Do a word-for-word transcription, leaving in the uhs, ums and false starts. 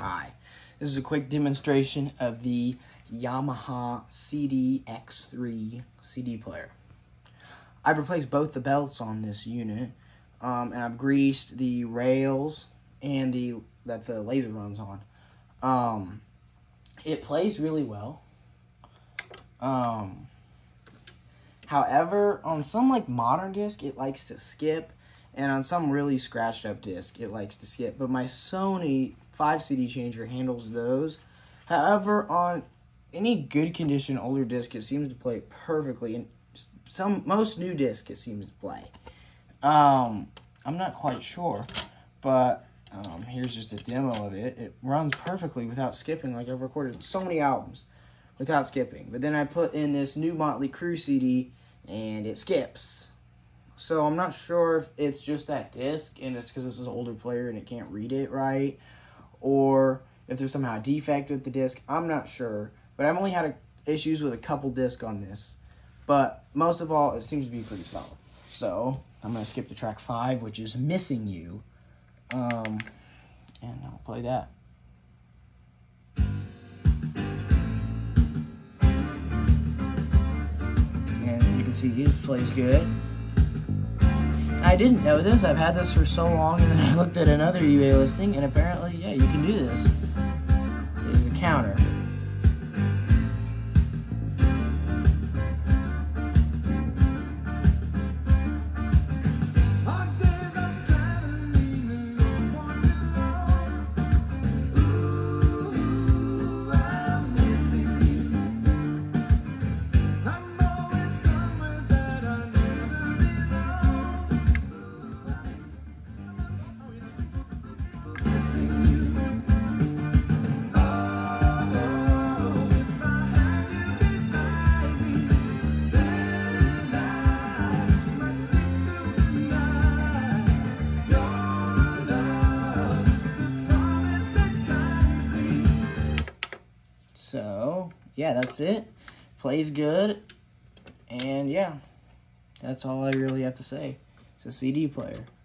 Hi, this is a quick demonstration of the Yamaha C D X three C D player. I've replaced both the belts on this unit, um, and I've greased the rails and the that the laser runs on. Um, it plays really well. Um, however, on some like modern disc, it likes to skip. And on some really scratched up disc, it likes to skip. But my Sony five C D changer handles those. However, on any good condition older disc, it seems to play perfectly. And some most new disc, it seems to play. Um, I'm not quite sure, but um, here's just a demo of it. It runs perfectly without skipping. Like, I've recorded so many albums without skipping. But then I put in this new Motley Crue C D, and it skips. So I'm not sure if it's just that disc and it's because this is an older player and it can't read it right, or if there's somehow a defect with the disc. I'm not sure, but I've only had a, issues with a couple discs on this. But most of all, it seems to be pretty solid. So I'm going to skip to track five, which is Missing You, um, and I'll play that. And you can see it plays good. I didn't know this. I've had this for so long, and then I looked at another eBay listing, and apparently, yeah, you can do this. There's a counter. So, yeah, that's it. Plays good. And, yeah, that's all I really have to say. It's a C D player.